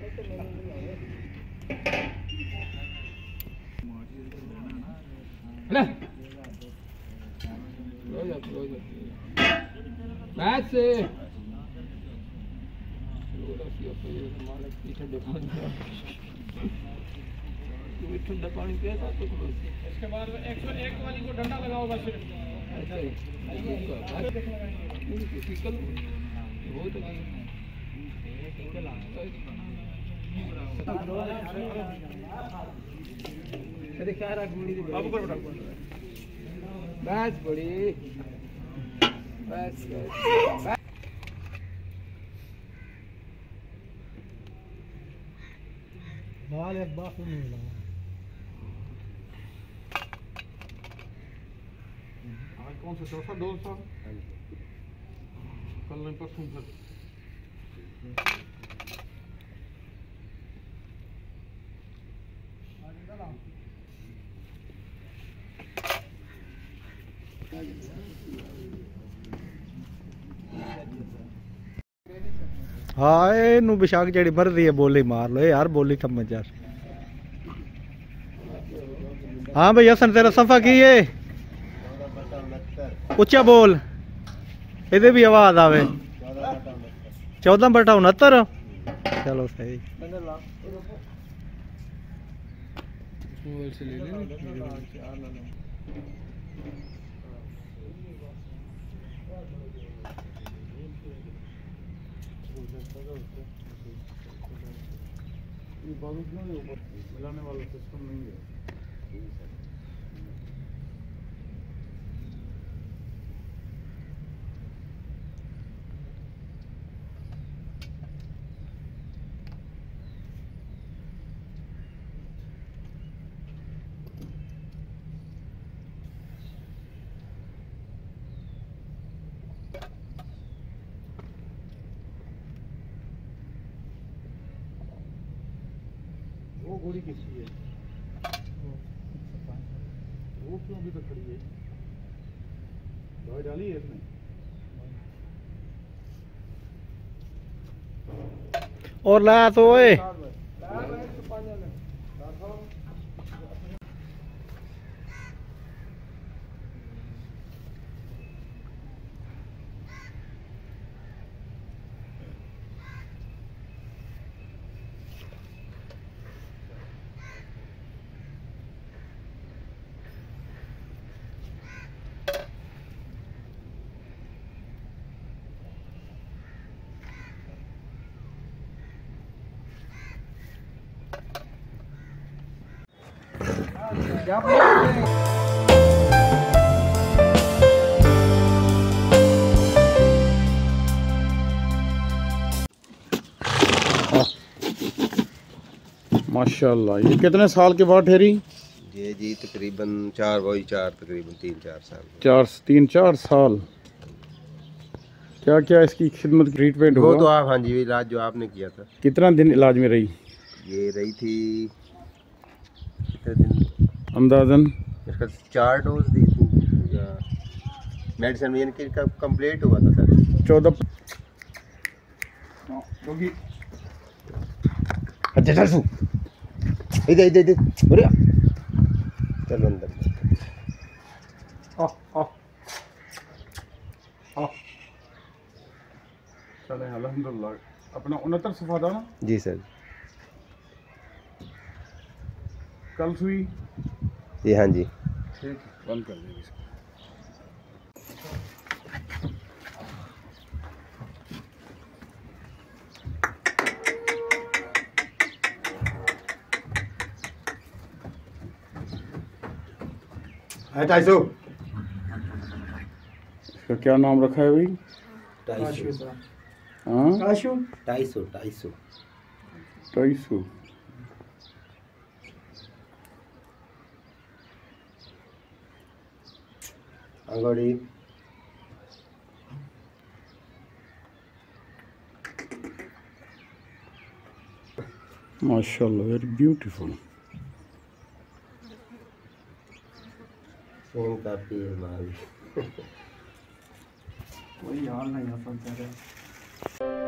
ठंडा पानी पिया था तो इसके बाद 101 वाली को ठंडा लगाओ बस। बस बड़ी बस बाल एक बात नहीं मिला। आज कौन सा चौथा डोज था? कल नहीं परसों फिर। हाँ इनू बिशाक जड़ी भर रही है बोली मार लो यार बोली थम यार। हाँ भैया सन तेरा सफा की है उच्चा बोल इधे भी आवाज आवे 14/69। चलो सही मिलाने वाला सिस्टम नहीं है। वो गोली किसकी है? वो क्यों अभी तक खड़ी है? दवाई डाली है इसमें? और ला तो ओए माशाल्लाह। ये कितने साल के बाद ठहरी? ये जी तकरीबन 4 तकरीबन 3-4 साल 3-4 साल। क्या क्या इसकी खिदमत ट्रीटमेंट हुआ? वो तो आप हाँ जी इलाज जो आपने किया था। कितना दिन इलाज में रही? ये रही थी कितने दिन अंदाजन? इसका 4 डोज दी थी या मेडिसिन यानी कि कंप्लीट हुआ था सर 14। अच्छा चल इधर इधर इधर अरे चलो अंदर। चले अल्हम्दुलिल्लाह। अपना 69 सफा था ना? जी सर। कल सुई? जी हाँ जी। ठीक बंद कर देंगे इसको। है 250। इसका क्या नाम रखा है भाई? 250। हाँ 250। अंगड़ी माशाल्लाह वेरी ब्यूटीफुल। सेम काफी है माल। कोई हाल नहीं है।